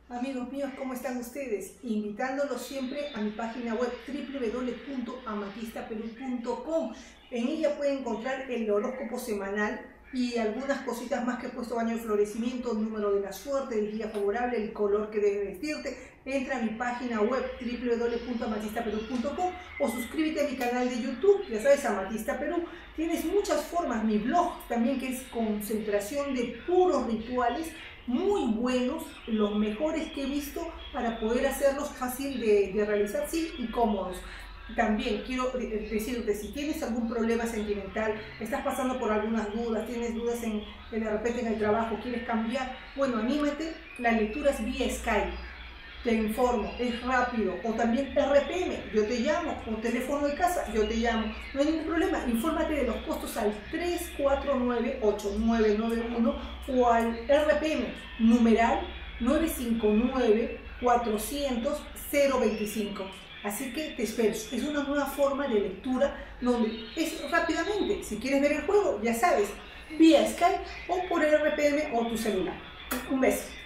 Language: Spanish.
Amigos míos, ¿cómo están ustedes? Invitándolos siempre a mi página web www.amatistaperú.com. En ella pueden encontrar el horóscopo semanal y algunas cositas más que he puesto: año de florecimiento, número de la suerte, el día favorable, el color que debes vestirte. Entra a mi página web www.amatistaperú.com o suscríbete a mi canal de YouTube, ya sabes, Amatista Perú. Tienes muchas formas, mi blog también, que es concentración de puros rituales muy buenos, los mejores que he visto para poder hacerlos fácil de realizar, sí, y cómodos. También quiero decirte, si tienes algún problema sentimental, estás pasando por algunas dudas, tienes dudas de repente en el trabajo, quieres cambiar, bueno, anímate, la lectura es vía Skype. Te informo, es rápido. O también RPM, yo te llamo, o teléfono de casa, yo te llamo, no hay ningún problema. Infórmate de los costos al 349-8991 o al RPM numeral 959-400-025. Así que te espero. Es una nueva forma de lectura donde es rápidamente. Si quieres ver el juego, ya sabes, vía Skype o por RPM o tu celular. Un beso.